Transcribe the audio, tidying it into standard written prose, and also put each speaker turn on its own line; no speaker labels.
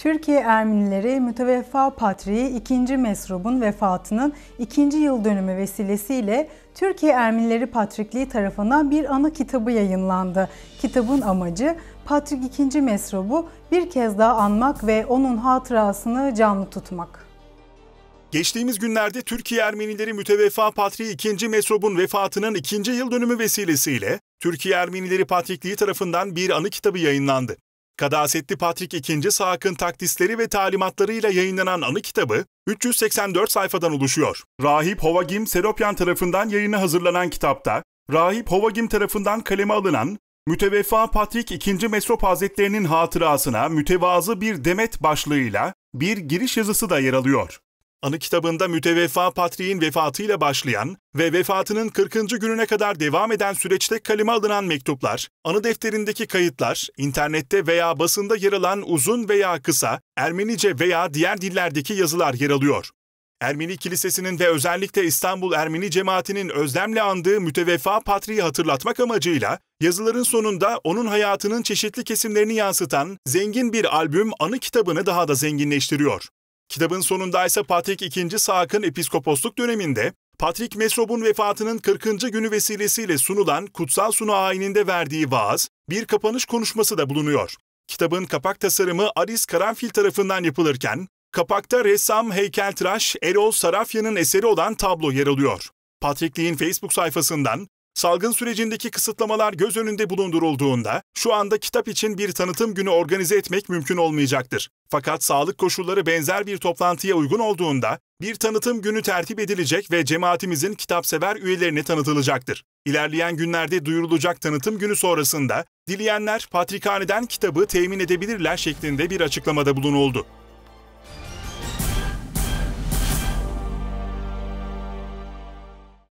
Türkiye Ermenileri Müteveffa Patriği II. Mesrup'un vefatının 2. yıl dönümü vesilesiyle Türkiye Ermenileri Patrikliği tarafından bir ana kitabı yayınlandı. Kitabın amacı Patrik II. Mesrup'u bir kez daha anmak ve onun hatırasını canlı tutmak.
Geçtiğimiz günlerde Türkiye Ermenileri Müteveffa Patriği II. Mesrup'un vefatının 2. yıl dönümü vesilesiyle Türkiye Ermenileri Patrikliği tarafından bir anı kitabı yayınlandı. Kadasetli Patrik II. Saak'ın takdisleri ve talimatlarıyla yayınlanan anı kitabı 384 sayfadan oluşuyor. Rahip Hovagim Seropyan tarafından yayına hazırlanan kitapta, Rahip Hovagim tarafından kaleme alınan Müteveffa Patrik II. Mesrup Hazretlerinin hatırasına mütevazı bir demet başlığıyla bir giriş yazısı da yer alıyor. Anı kitabında Müteveffa Patriğin vefatıyla başlayan ve vefatının 40. gününe kadar devam eden süreçte kaleme alınan mektuplar, anı defterindeki kayıtlar, internette veya basında yer alan uzun veya kısa, Ermenice veya diğer dillerdeki yazılar yer alıyor. Ermeni Kilisesi'nin ve özellikle İstanbul Ermeni cemaatinin özlemle andığı Müteveffa Patriği hatırlatmak amacıyla yazıların sonunda onun hayatının çeşitli kesimlerini yansıtan zengin bir albüm anı kitabını daha da zenginleştiriyor. Kitabın sonunda ise Patrik II. Saak'ın episkoposluk döneminde Patrik Mesrup'un vefatının 40. günü vesilesiyle sunulan kutsal sunu ayininde verdiği vaaz, bir kapanış konuşması da bulunuyor. Kitabın kapak tasarımı Aris Karanfil tarafından yapılırken, kapakta ressam heykeltıraş Erol Sarafyan'ın eseri olan tablo yer alıyor. Patrikliğin Facebook sayfasından, salgın sürecindeki kısıtlamalar göz önünde bulundurulduğunda, şu anda kitap için bir tanıtım günü organize etmek mümkün olmayacaktır. Fakat sağlık koşulları benzer bir toplantıya uygun olduğunda, bir tanıtım günü tertip edilecek ve cemaatimizin kitapsever üyelerine tanıtılacaktır. İlerleyen günlerde duyurulacak tanıtım günü sonrasında, dileyenler Patrikhane'den kitabı temin edebilirler şeklinde bir açıklamada bulunuldu.